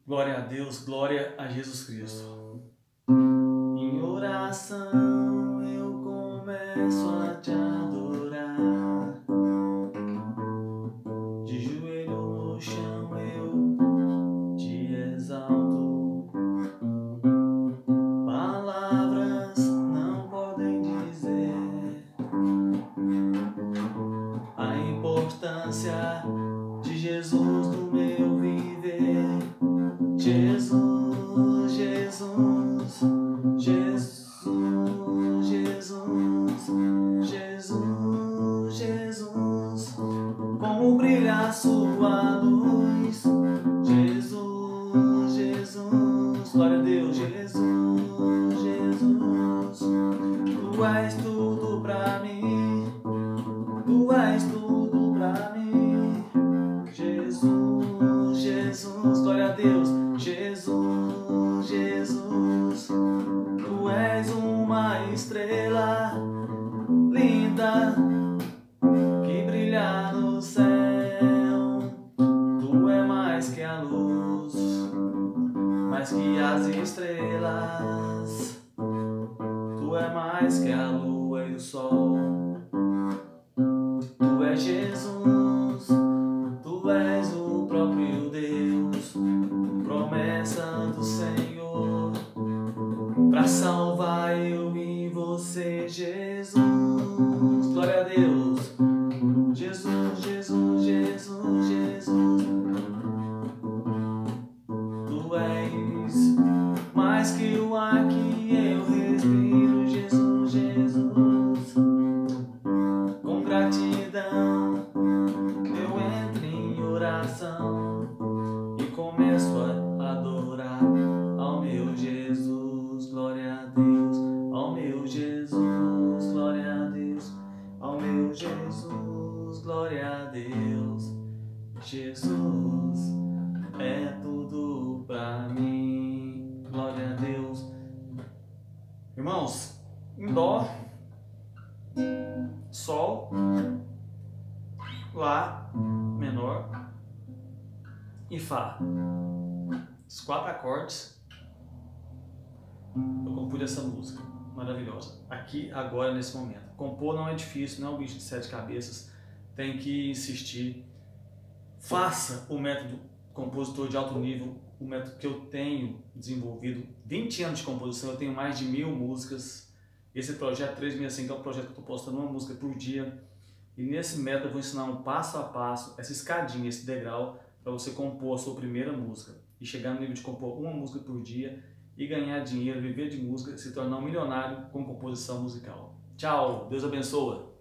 Glória a Deus, glória a Jesus Cristo. Em oração eu começo a te adorar, de joelho no chão eu te exalto. Palavras não podem dizer a importância de Jesus no meu viver. Jesus, Jesus, Jesus, Jesus, Jesus, Jesus, como brilha sua luz. Jesus, Jesus, glória a Deus. Jesus, Jesus, tu és tudo pra mim, tu és tudo pra mim. Jesus, Jesus, glória a Deus. Jesus, Jesus, tu és uma estrela linda que brilha no céu. Tu é mais que a luz, mais que as estrelas. Tu é mais que a lua e o sol. Tu és Jesus, tu és o próprio Deus, promessa do Senhor, pra salvar eu e você. Jesus, glória a Deus. Jesus, Jesus, Jesus, Jesus, tu és mais que o ar que eu respiro. Jesus, Jesus, com gratidão eu entro em oração e começo a adorar ao meu Jesus, glória a Deus, ao meu Jesus, glória a Deus, ao meu Jesus, glória a Deus. Jesus é tudo pra mim, glória a Deus. Irmãos, em dó, sol, lá menor e fá. Os 4 acordes eu compus essa música maravilhosa aqui, agora, nesse momento. Compor não é difícil, não é um bicho de 7 cabeças, tem que insistir. Faça o método compositor de alto nível, o método que eu tenho desenvolvido. 20 anos de composição, eu tenho mais de 1000 músicas. Esse projeto 365 é um projeto que eu estou postando uma música por dia. E nesse método eu vou ensinar um passo a passo, essa escadinha, esse degrau, para você compor a sua primeira música e chegar no nível de compor uma música por dia e ganhar dinheiro, viver de música, se tornar um milionário com composição musical. Tchau, Deus abençoe!